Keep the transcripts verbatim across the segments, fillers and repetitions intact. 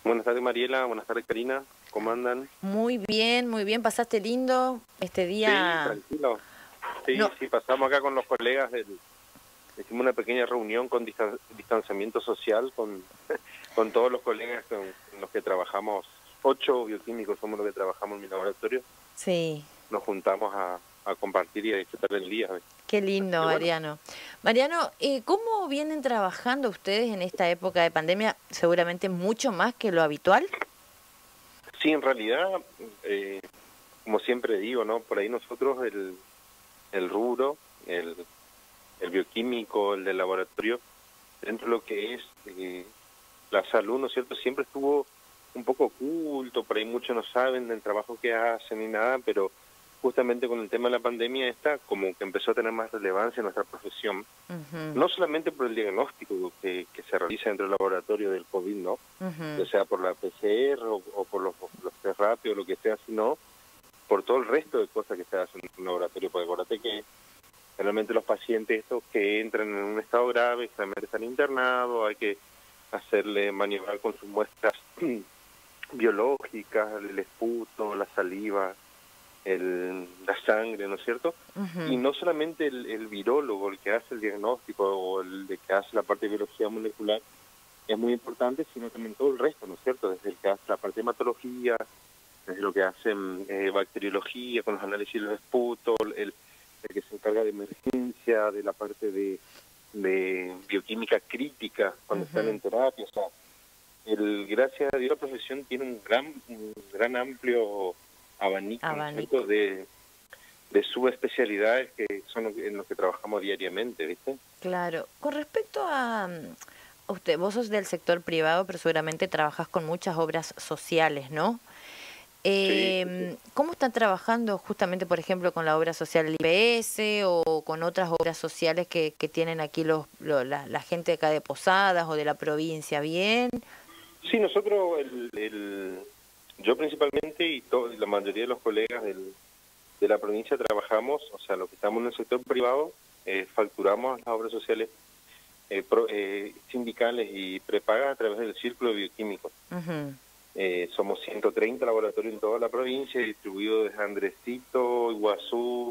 Buenas tardes, Mariela. Buenas tardes, Karina. ¿Cómo andan? Muy bien, muy bien. ¿Pasaste lindo este Sí, día? tranquilo. Sí, No. sí, pasamos acá con los colegas. Del, hicimos una pequeña reunión con distan- distanciamiento social con, con todos los colegas con, con los que trabajamos. Ocho bioquímicos somos los que trabajamos en mi laboratorio. Sí. Nos juntamos a, a compartir y a disfrutar del día. Qué lindo, Bueno. Mariano. Mariano, eh, ¿cómo vienen trabajando ustedes en esta época de pandemia? Seguramente mucho más que lo habitual. Sí, en realidad, eh, como siempre digo, ¿no? Por ahí nosotros el, el rubro, el, el bioquímico, el del laboratorio, dentro de lo que es eh, la salud, ¿no es cierto? Siempre estuvo un poco oculto, por ahí muchos no saben del trabajo que hacen ni nada, pero justamente con el tema de la pandemia esta, como que empezó a tener más relevancia en nuestra profesión, Uh-huh. no solamente por el diagnóstico que, que se realiza dentro del laboratorio del COVID, ¿no? Uh-huh. Ya sea por la P C R o, o por los, los test rápidos, lo que sea, sino por todo el resto de cosas que se hacen en un laboratorio, porque acuérdate que realmente los pacientes estos que entran en un estado grave, generalmente están internados, hay que hacerle maniobrar con sus muestras biológicas, el esputo, la saliva, el, la sangre, ¿no es cierto? Uh-huh. Y no solamente el, el virólogo, el que hace el diagnóstico o el de que hace la parte de biología molecular, es muy importante, sino también todo el resto, ¿no es cierto? Desde el que hace la parte de hematología, desde lo que hacen eh, bacteriología, con los análisis de los esputos, el, el que se encarga de emergencia, de la parte de, de bioquímica crítica, cuando uh-huh. están en terapia, o sea, el, gracias a Dios la profesión tiene un gran, un gran amplio abanico, abanico. ¿no? de, de subespecialidades que son en los que trabajamos diariamente, ¿viste? Claro. Con respecto a, a usted, vos sos del sector privado, pero seguramente trabajas con muchas obras sociales, ¿no? Eh, sí, sí, sí. ¿Cómo están trabajando justamente, por ejemplo, con la obra social del I P S o con otras obras sociales que, que tienen aquí los, los, la, la gente de acá de Posadas o de la provincia? ¿Bien? Sí, nosotros, el, el, yo principalmente y todo, la mayoría de los colegas del, de la provincia trabajamos, o sea, los que estamos en el sector privado, eh, facturamos las obras sociales eh, pro, eh, sindicales y prepagas a través del Círculo Bioquímico. Uh-huh. Eh, somos ciento treinta laboratorios en toda la provincia, distribuidos desde Andresito, Iguazú,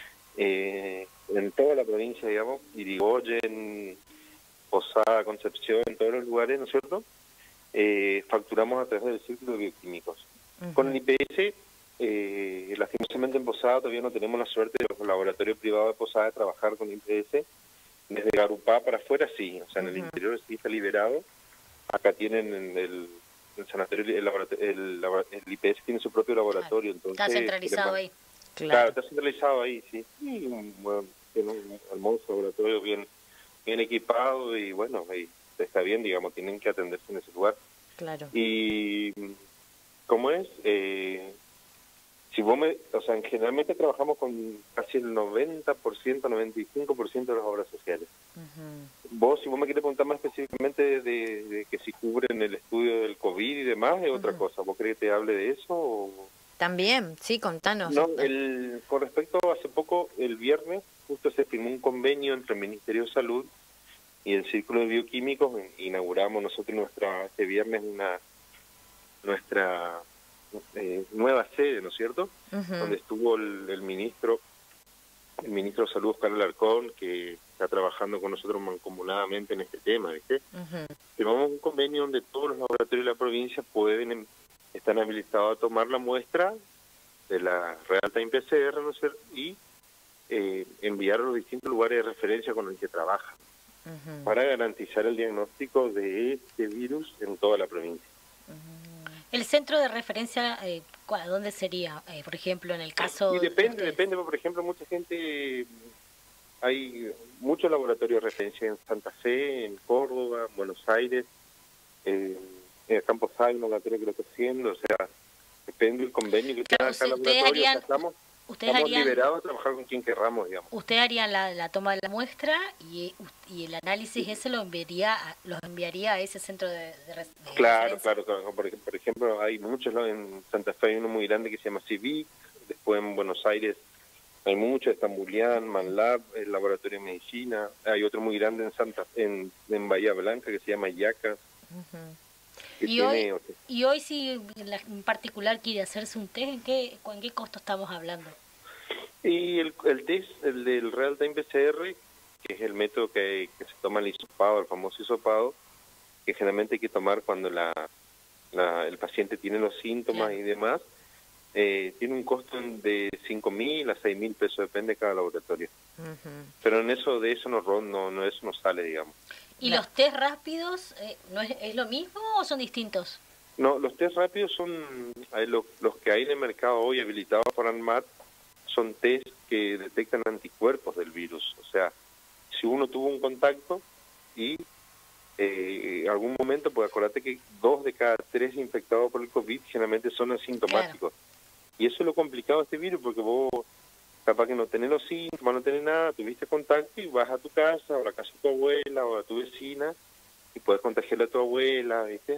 eh, en toda la provincia, digamos, Irigoyen, Posada, Concepción, en todos los lugares, ¿no es cierto? Eh, facturamos a través del Círculo de Bioquímicos. Uh-huh. Con el I P S, eh, lastimosamente en Posada todavía no tenemos la suerte de los laboratorios privados de Posada de trabajar con I P S. Desde Garupá para afuera sí, o sea, en uh-huh. el interior sí está liberado. Acá tienen en el... el sanatorio, el, el, el, el I P S tiene su propio laboratorio, claro. entonces... Está centralizado ahí. Claro. claro, está centralizado ahí, sí. Y, bueno, tiene un hermoso laboratorio bien, bien equipado y bueno, ahí está bien, digamos, tienen que atenderse en ese lugar. Claro. Y, ¿cómo es? Eh, si vos me... O sea, generalmente trabajamos con casi el noventa por ciento, noventa y cinco por ciento de las obras sociales. Uh-huh. Vos, si vos me querés preguntar más específicamente de, de, de que si cubren el estudio del COVID y demás, es uh-huh. otra cosa. ¿Vos querés que te hable de eso? O... También, sí, contanos. No, el, con respecto a hace poco, el viernes, justo se firmó un convenio entre el Ministerio de Salud y el Círculo de Bioquímicos. Inauguramos nosotros nuestra este viernes una nuestra eh, nueva sede, ¿no es cierto? Uh-huh. Donde estuvo el, el ministro el ministro de Salud, Oscar Alarcón, que está trabajando con nosotros mancomunadamente en este tema, ¿viste? Uh-huh. Firmamos un convenio donde todos los laboratorios de la provincia pueden, están habilitados a tomar la muestra de la Real Time P C R, ¿no es cierto? Y eh, enviar a los distintos lugares de referencia con los que trabajan, uh-huh. para garantizar el diagnóstico de este virus en toda la provincia. Uh-huh. ¿El centro de referencia, eh, dónde sería? Eh, por ejemplo, en el caso... Y depende, de depende, por ejemplo, mucha gente, hay muchos laboratorios de referencia en Santa Fe, en Córdoba, Buenos Aires, eh, en el Campo Sal, un laboratorio que lo está haciendo, o sea, depende del convenio que claro, tenga cada laboratorio, harían, o sea, estamos, ustedes estamos harían, liberados de trabajar con quien querramos, digamos. Usted haría la, la toma de la muestra y, y el análisis ese lo enviaría a, los enviaría a ese centro de, de, de claro, referencia. Claro, claro. Por, por ejemplo, hay muchos, ¿no? En Santa Fe hay uno muy grande que se llama CIVIC, después en Buenos Aires hay muchos, está Mulián, Manlab, el Laboratorio de Medicina, hay otro muy grande en Santa en, en Bahía Blanca que se llama IACA. Uh-huh. que y, tiene... hoy, y hoy si la- en particular quiere hacerse un test, ¿en qué, ¿en qué costo estamos hablando? Y el, el test, el del Real Time P C R, que es el método que, que se toma el hisopado, el famoso hisopado, que generalmente hay que tomar cuando la, la- el paciente tiene los síntomas Claro. y demás, eh, tiene un costo de cinco mil a seis mil pesos, depende de cada laboratorio. Ujú. Pero en eso, de eso no, ron- no, no, eso no sale, digamos. ¿Y No. los test rápidos eh, no es, es lo mismo o son distintos? No, los test rápidos son hay lo- los que hay en el mercado hoy habilitados por ANMAT, son test que detectan anticuerpos del virus. O sea, si uno tuvo un contacto y eh, en algún momento, pues acuérdate que dos de cada tres infectados por el COVID generalmente son asintomáticos. Y eso es lo complicado de este virus, porque vos capaz que no tenés los síntomas, no tenés nada, tuviste contacto y vas a tu casa, o a la casa de tu abuela, o a tu vecina, y puedes contagiarle a tu abuela, ¿viste?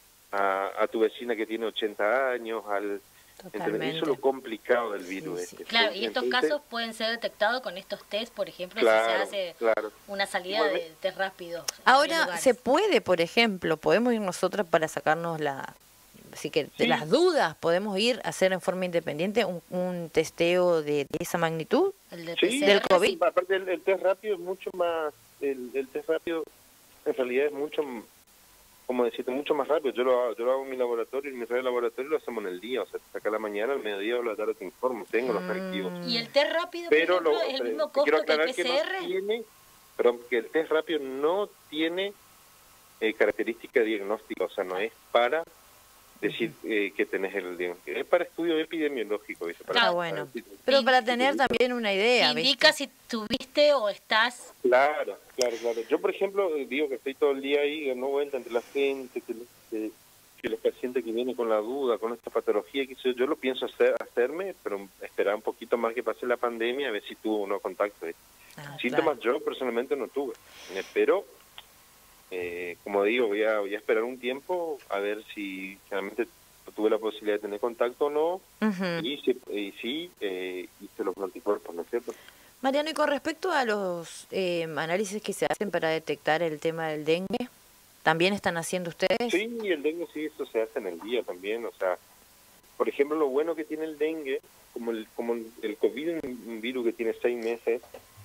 A, a tu vecina que tiene ochenta años, al... ¿entendés? Totalmente. Eso es lo complicado del virus. Sí, sí. este. Claro, y estos Entonces, casos pueden ser detectados con estos test, por ejemplo, claro, si se hace claro. una salida Igualmente- de test rápidos. en varios Ahora lugares. se puede, por ejemplo, podemos ir nosotras para sacarnos la, así que de Sí. las dudas, podemos ir a hacer en forma independiente un, un testeo de, de esa magnitud. El de Sí, P C R, del COVID. sí. aparte el, el test rápido es mucho más, el, el test rápido en realidad es mucho, m- como decirte, mucho más rápido. Yo lo hago, yo lo hago en mi laboratorio, en mi red de laboratorio lo hacemos en el día, o sea, te saca a la mañana, al mediodía o a la tarde te informo, tengo los Mm. reactivos. Y el test rápido, por Pero ejemplo, lo, es el eh, mismo te quiero costo que el aclarar que P C R. no tiene, perdón, que el test rápido no tiene eh, característica diagnóstica, o sea, no es para decir eh, que tenés el diagnóstico, es para estudio epidemiológico, ¿viste? Para, Ah, Claro. bueno. para decir- Pero Y- para tener también una idea, Indica ¿viste? si tuviste o estás. Claro, claro, claro. Yo, por ejemplo, eh, digo que estoy todo el día ahí dando vuelta entre la gente, que, los- que, que los pacientes que vienen con la duda, con esta patología, que yo, yo lo pienso hacer, hacerme, pero esperar un poquito más que pase la pandemia, a ver si tuvo o no contacto. ¿viste? Ah, Síntomas claro. yo personalmente no tuve, eh, pero, eh, como digo, voy a, voy a esperar un tiempo a ver si realmente tuve la posibilidad de tener contacto o no, Ujú. y si, y si eh, hice los anticuerpos, ¿no es cierto? Mariano, y con respecto a los eh, análisis que se hacen para detectar el tema del dengue, ¿también están haciendo ustedes? Sí, el dengue sí, eso se hace en el día también, o sea, por ejemplo, lo bueno que tiene el dengue, como el, como el COVID es un un virus que tiene seis meses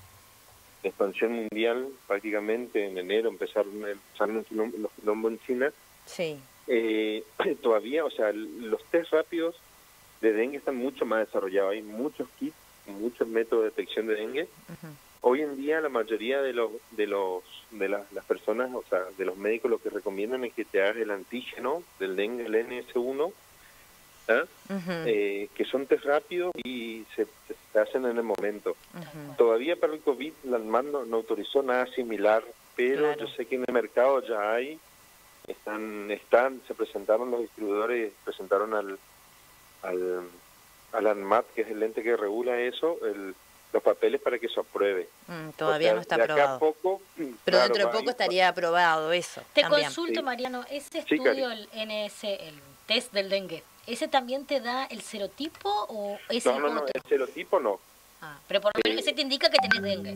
de expansión mundial, prácticamente en enero empezaron, empezaron los quilom- los quilombos en China, Sí. eh, todavía, o sea, los test rápidos de dengue están mucho más desarrollados, hay muchos kits, muchos métodos de detección de dengue. Ujú. Hoy en día la mayoría de los de los de las, las personas, o sea, de los médicos, lo que recomiendan es que te hagas el antígeno del dengue, el N S uno, ¿ah? Ujú. eh, que son test rápidos y se, se- se hacen en el momento. Ujú. Todavía para el COVID la ANMAT no, no autorizó nada similar, pero Claro. yo sé que en el mercado ya hay, están, están, se presentaron los distribuidores, presentaron al al, al ANMAT, que es el ente que regula eso, el, los papeles para que eso apruebe. Mm, todavía O sea, no está de acá a aprobado. poco, Pero claro, dentro de va- poco va- estaría aprobado eso. Te también. consulto, Sí. Mariano, ese Sí, Cari. estudio, el N S, el test del dengue, ¿ese también te da el serotipo o ese No, es no, no, otro? el serotipo no. Ah, pero por lo menos ese te indica que tenés dengue.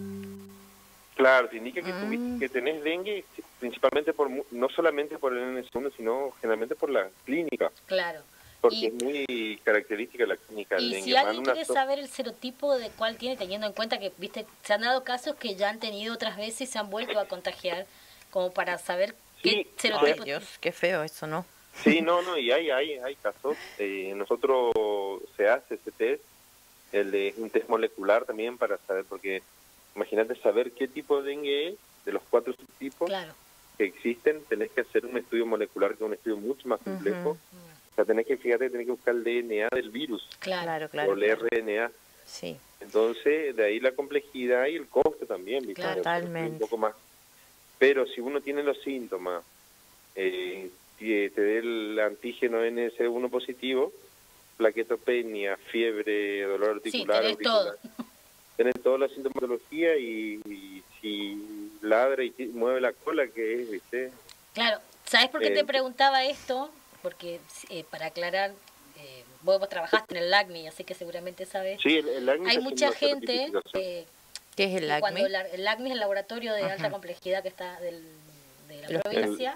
Claro, te indica que, Mm. tuviste- que tenés dengue principalmente por, mu- no solamente por el N S uno, sino generalmente por la clínica, Claro. porque Y- es muy característica la clínica del Y dengue. si Más alguien una quiere tos- saber el serotipo de cuál tiene, teniendo en cuenta que, viste, se han dado casos que ya han tenido otras veces y se han vuelto a contagiar, como para saber qué Sí, Ay, serotipo... Dios, qué feo eso, ¿no? Sí, no, no, y hay, hay, hay casos. Eh, nosotros se hace ese test, el de un test molecular también para saber, porque imagínate saber qué tipo de dengue es, de los cuatro subtipos Claro. que existen, tenés que hacer un estudio molecular, que es un estudio mucho más complejo. Ujú. O sea, tenés que, fíjate, tenés que buscar el D N A del virus, Claro. Claro, o claro. el claro. R N A. Sí. Entonces, de ahí la complejidad y el coste también, ¿viste? Claro. O sea, Totalmente. un poco más. Pero si uno tiene los síntomas, eh, te te dé el antígeno N S uno positivo, plaquetopenia, fiebre, dolor Sí, articular, tenés auricular, todo. tenés toda la sintomatología y, y si ladra y ti- mueve la cola, que es, ¿viste? Claro. ¿Sabes por qué Eh, te preguntaba esto? Porque, eh, para aclarar, eh, vos, vos trabajaste en el LACNI, así que seguramente sabes. Sí, el, el acné Hay está mucha haciendo gente certificación. eh, ¿Qué es el que cuando acme? la- el LACNI es el laboratorio de alta Ajá. complejidad que está del, de la Los- provincia.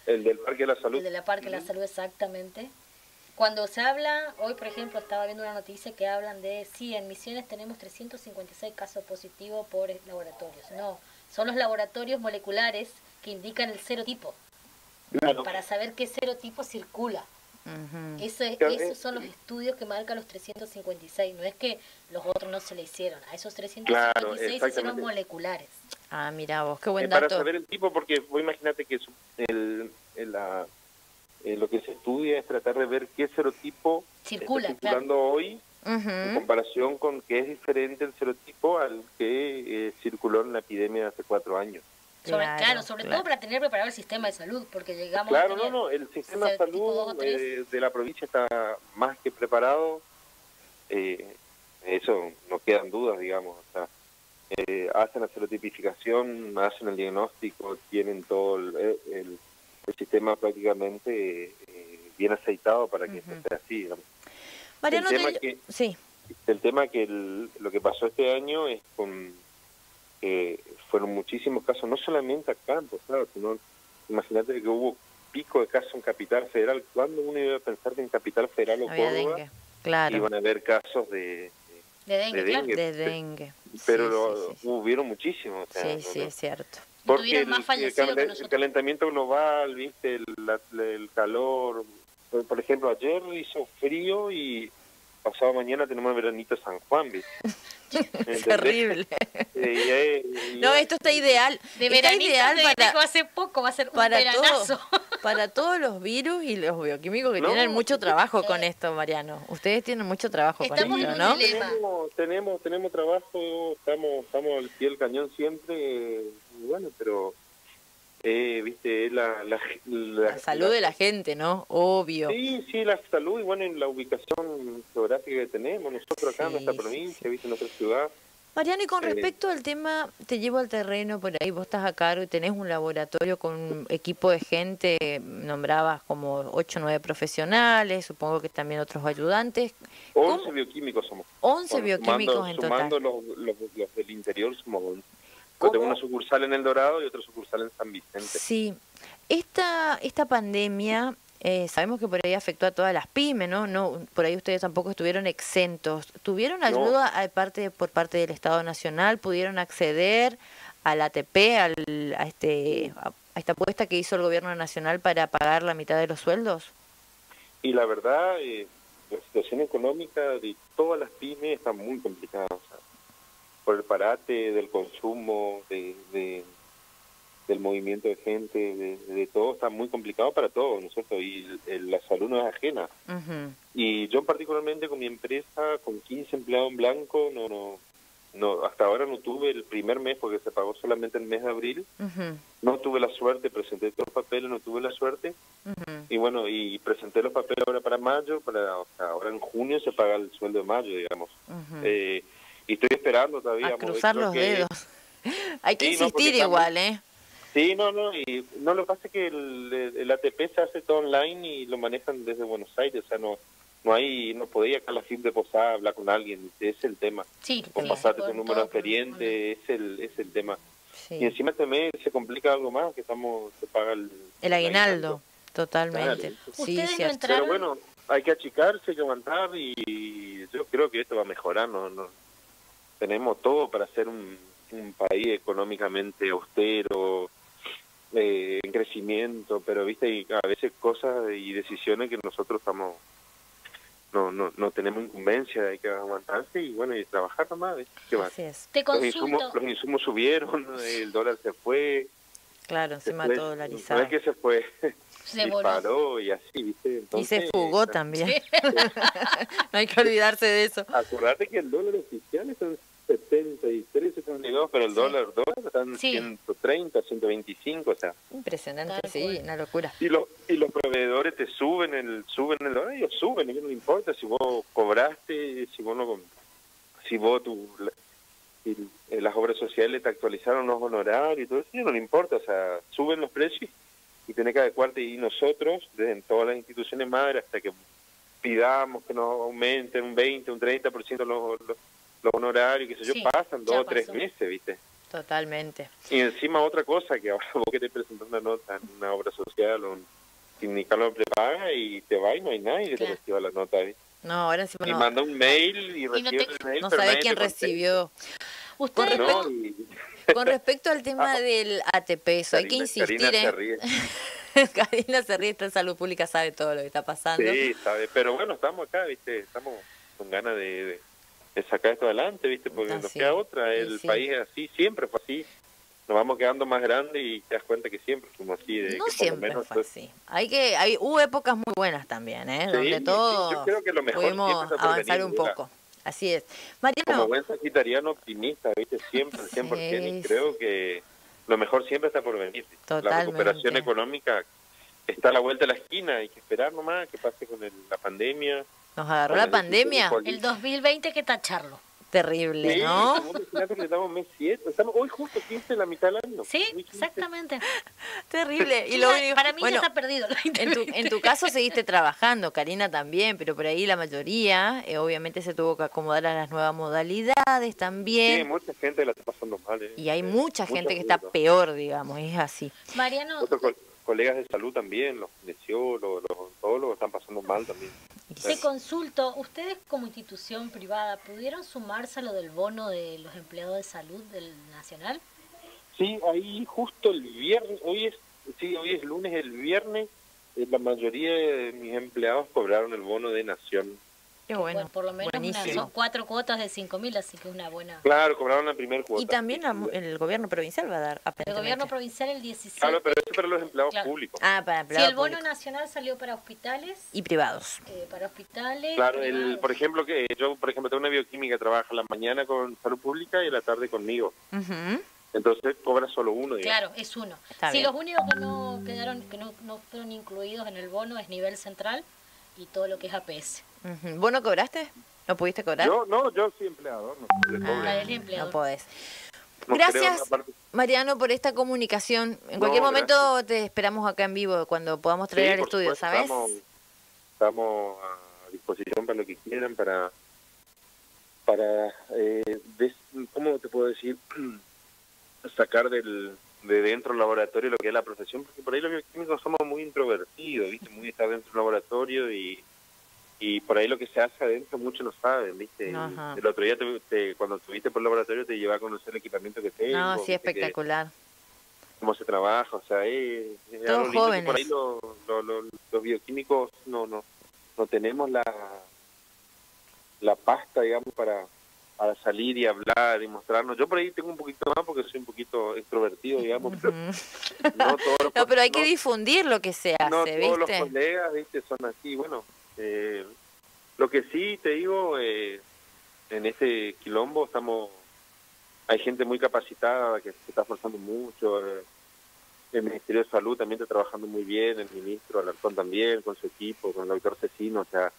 El del Parque de la Salud. El de la Parque de la Salud, exactamente. Cuando se habla, hoy por ejemplo estaba viendo una noticia que hablan de, sí, en Misiones tenemos trescientos cincuenta y seis casos positivos por laboratorios. No, son los laboratorios moleculares que indican el serotipo, Claro. para saber qué serotipo circula. Ujú. Eso es, Claro, esos eh, son los estudios que marcan los trescientos cincuenta y seis, no es que los otros no se le hicieron, a esos trescientos cincuenta y seis Claro, se hicieron exactamente. moleculares. Ah, mira vos, qué buen Eh, para dato. saber el tipo, porque vos imagínate que su- el, el, la, eh, lo que se estudia es tratar de ver qué serotipo Circula, está circulando hoy en Ujú. comparación con que es diferente el serotipo al que eh, circuló en la epidemia de hace cuatro años. Sobre, Claro, claro, sobre claro. todo para tener preparado el sistema de salud, porque llegamos Claro, a no, tener no, el sistema de serotipo dos o salud tres. eh, de la provincia está más que preparado, eh, eso no quedan dudas, digamos, o sea, eh, hacen la serotipificación, hacen el diagnóstico, tienen todo el, el, el sistema prácticamente eh, bien aceitado para que Ujú. esto sea así, digamos. Mariano, el tema te- que, sí. el tema que el- lo que pasó este año es con que fueron muchísimos casos, no solamente acá en Posadas, sino imagínate que hubo pico de casos en Capital Federal. ¿Cuándo uno iba a pensar que en Capital Federal o Había Córdoba dengue, claro, iban a haber casos de, De dengue, de claro. dengue? de dengue. Pero Sí, lo- sí, sí, sí. hubieron muchísimos. O sea, Sí, no- sí, no- es cierto. Y porque tuvieron el, más el fallecidos que cal- el nosotros. calentamiento global, viste, el, la- el calor. Por, por ejemplo, ayer hizo frío y pasado mañana tenemos el veranito de San Juan, ¿viste? ¿Entendés? Terrible. Y, eh, y- No, esto está ideal. De Está veranito ideal te digo para, que va a ser poco, va a ser un para, veranazo. todo, para todos los virus y los bioquímicos que No, tienen mucho sí, trabajo sí. con esto, Mariano. Ustedes tienen mucho trabajo Estamos con en esto, un ¿no? dilema. Tenemos, tenemos, tenemos trabajo, estamos, estamos al pie del cañón siempre, eh, y bueno, pero, eh, viste, es la, la, la, La salud de la gente, ¿no? Obvio. Sí, sí, la salud y bueno, en la ubicación geográfica que tenemos, nosotros acá en Sí, nuestra sí, provincia, sí. viste, en nuestra ciudad. Mariano, y con Eh, respecto al tema, te llevo al terreno, por ahí vos estás a cargo y tenés un laboratorio con un equipo de gente, nombrabas como ocho o nueve profesionales, supongo que también otros ayudantes. once ¿Cómo? bioquímicos somos. once Bueno, bioquímicos sumando, en sumando total. los, los, los del interior somos once. Yo ¿Cómo? tengo una sucursal en El Dorado y otra sucursal en San Vicente. Sí, esta, esta pandemia, eh, sabemos que por ahí afectó a todas las pymes, ¿no? No, por ahí ustedes tampoco estuvieron exentos. ¿Tuvieron ayuda a parte, por parte del Estado Nacional? ¿Pudieron acceder al A T P, al, a, este, a, a esta apuesta que hizo el Gobierno Nacional para pagar la mitad de los sueldos? Y la verdad, eh, la situación económica de todas las pymes está muy complicada. O sea, por el parate del consumo, de, de del movimiento de gente, de, de todo, está muy complicado para todos nosotros, y el- el- la salud no es ajena. Ujú. Y yo particularmente con mi empresa, con quince empleados en blanco, no, no, no, hasta ahora no tuve el primer mes, porque se pagó solamente el mes de abril, Ujú, no tuve la suerte, presenté todos los papeles, no tuve la suerte, ujú. y bueno, y presenté los papeles ahora para mayo, para, o sea, ahora en junio se paga el sueldo de mayo, digamos. Ujú. Eh, y estoy esperando todavía. A vamos, cruzar creo los que- dedos. Hay que Sí, no, porque insistir estamos- igual, ¿eh? Sí, no, no, y no, lo que pasa es que el, el A T P se hace todo online y lo manejan desde Buenos Aires, o sea, no no hay, no podía acá a la F I P de Posada hablar con alguien, ese es el tema. Sí, O sí, pasarte sí, tu por número todo, expediente, es el, es el tema. Sí. Y encima este mes se complica algo más, que estamos, se paga el, El aguinaldo, totalmente. Claro. Sí, Ustedes no cierto. entraron- Pero bueno, hay que achicarse, hay que aguantar y yo creo que esto va a mejorar. No, no tenemos todo para ser un, un país económicamente austero, eh, en crecimiento, pero viste, hay a veces cosas y decisiones que nosotros estamos no no no tenemos incumbencia, hay que aguantarse y bueno, y trabajar nomás. ¿Viste? ¿Qué va? Así es. Te Los consulto. insumos, los insumos subieron, el dólar se fue. Claro, encima después, todo No dolarizado. es que se fue, Se voló. disparó y así, ¿viste? Y Entonces, se fugó también. No hay que olvidarse de eso. Acordate que el dólar oficial está en setenta y tres, setenta y dos, pero el Sí. dólar dólar está en Sí. ciento treinta, ciento veinticinco, o sea. Impresionante, Tal sí, cual. una locura. Y los y los proveedores te suben el suben el dólar, ellos suben, a ellos no le importa si vos cobraste, si vos no com- si vos tu la- si, eh, las obras sociales te actualizaron los honorarios y todo eso, a ellos no le importa, o sea, suben los precios y tenés que adecuarte, y nosotros, desde todas las instituciones madres, hasta que pidamos que nos aumenten un veinte, un treinta por ciento los, los, los honorarios, que sé yo, Sí, pasan dos ya o tres pasó. meses, ¿viste? Totalmente. Y encima otra cosa, que ahora vos querés presentar una nota en una obra social o un sindical no prepaga y te va y no hay nadie que Claro. te reciba la nota, ¿viste? No, ahora encima Y no, manda un mail y Y no recibe te- el mail, no pero sabe nadie quién te contesta, recibió. Con Ustedes respecto, ¿no? Y con respecto al tema Ah, del A T P, eso hay que Karina, insistir, Karina se ¿eh? ríe. Karina se ríe, está en salud pública, sabe todo lo que está pasando. Sí, sabe, pero bueno, estamos acá, ¿viste? Estamos con ganas de, de, de sacar esto adelante, ¿viste? Porque nos Así, queda otra, y el sí. país es así, siempre fue así. Nos vamos quedando más grandes y te das cuenta que siempre fuimos así. De No que siempre por lo menos, fue así. Hay que, hay, hubo épocas muy buenas también, ¿eh? Sí, Donde sí, todos yo creo que lo mejor pudimos siempre está por avanzar venir, un Lola. poco. Así es. Como Mariano, buen sagitariano optimista, ¿viste? Siempre, al cien por ciento, Sí, y creo que lo mejor siempre está por venir. Totalmente. La recuperación económica está a la vuelta de la esquina, hay que esperar nomás que pase con el- la pandemia. nos agarró con la las decisiones pandemia. políticas. el dos mil veinte hay que tacharlo. Terrible, Sí, ¿no? vos imaginate que estamos mes siete, estamos hoy justo quince, la mitad del año. Sí, Hoy quince. exactamente. Terrible. Y Sí, lo ya- único- para mí bueno, ya está perdido. el En tu, en tu caso seguiste trabajando, Karina también, pero por ahí la mayoría, eh, obviamente se tuvo que acomodar a las nuevas modalidades Sí, también. mucha gente la está pasando mal. ¿eh? Y hay Eh, mucha mucho gente que está ruido. peor, digamos, es así. Mariano, Otros co- colegas de salud también, los kinesiólogos, los odontólogos están pasando mal también. te consulto, ¿ustedes como institución privada pudieron sumarse a lo del bono de los empleados de salud del Nacional? Sí, ahí justo el viernes, hoy es, sí, hoy es lunes, el viernes, eh, la mayoría de mis empleados cobraron el bono de Nación. Qué bueno, por lo menos una- buenísimo. son cuatro cuotas de cinco mil, así que es una buena. Claro, cobraron la primera cuota. Y también la mu- el gobierno provincial va a dar, El aparentemente. gobierno provincial el diecisiete. Claro, pero eso para los empleados Claro. públicos. Ah, para Sí, empleados el bono públicos nacional salió para hospitales, y privados. eh, para hospitales. Claro, el, privados. por ejemplo, que yo, por ejemplo, tengo una bioquímica que trabaja la mañana con salud pública y la tarde conmigo. Ujú. Entonces cobra solo uno, digamos. Claro, es uno. Está Sí, bien. los únicos que no quedaron, que no, no fueron incluidos en el bono es nivel central y todo lo que es A P S. Ujú. ¿Vos no cobraste? ¿No pudiste cobrar? Yo, no, yo soy empleador, no le Ah, cobre. Para el empleador. no podés. No Gracias, creo, aparte- Mariano, por esta comunicación. En No, cualquier momento gracias. te esperamos acá en vivo cuando podamos traer Sí, al por estudio, supuesto, ¿sabes? Estamos, estamos a disposición para lo que quieran, para, para eh, des- ¿cómo te puedo decir? Sacar del, de dentro del laboratorio lo que es la profesión, porque por ahí los bioquímicos somos muy introvertidos, ¿viste? Muy estar dentro del laboratorio y, y por ahí lo que se hace adentro muchos no saben, ¿viste? Ajá. El otro día, te, te- cuando estuviste por el laboratorio, te llevé a conocer el equipamiento que tengo. No, sí, ¿viste? Que- espectacular. cómo se trabaja, o sea, es, es Todos algo lindo que jóvenes. por ahí lo- lo- lo- los bioquímicos no no no tenemos la la pasta, digamos, para para salir y hablar y mostrarnos. Yo por ahí tengo un poquito más porque soy un poquito extrovertido, digamos, pero Ujú. no todos los, No, pero hay que no- difundir lo que se no hace, todos los ¿viste? colegas, ¿viste? Son así. Bueno, eh, lo que sí te digo, eh, en este quilombo estamos, hay gente muy capacitada que se está esforzando mucho. eh, el Ministerio de Salud también está trabajando muy bien, el ministro Alarcón también, con su equipo, con el doctor Cecino, o sea,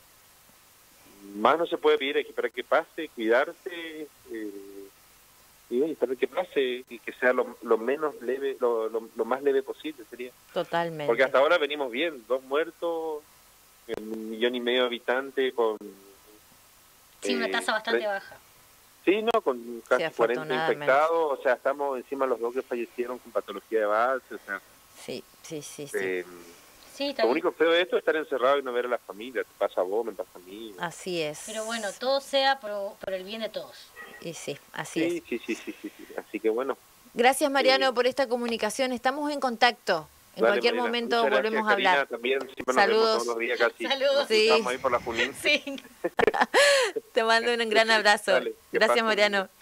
más no se puede pedir, hay que esperar que pase, cuidarse, eh, y bueno, esperar que pase y que sea lo, lo menos leve, lo, lo, lo más leve posible sería. Totalmente. Porque hasta ahora venimos bien, dos muertos, un millón y medio de habitantes con... Sí, una eh, tasa bastante tre- baja. Sí, no, con casi Sí, cuarenta afortunadamente. infectados, o sea, estamos encima de los dos que fallecieron con patología de base, o sea, Sí, sí, sí, sí. eh, Sí, está lo bien. único feo de esto es estar encerrado y no ver a la familia, te pasa a vos, me pasa a mí. Así es. Pero bueno, todo sea por, por el bien de todos. Y sí, así es. Sí, sí, sí, sí, sí, sí, así que bueno. Gracias, Mariano, Sí. por esta comunicación. Estamos en contacto. En Dale, cualquier Mariela, momento muchas gracias, volvemos a Karina, hablar. También siempre nos Saludos. vemos todos los días casi. Saludos. Nos Sí. cruzamos ahí por la Junín. Sí. Te mando un gran abrazo. Dale, que Gracias, pasen. Mariano.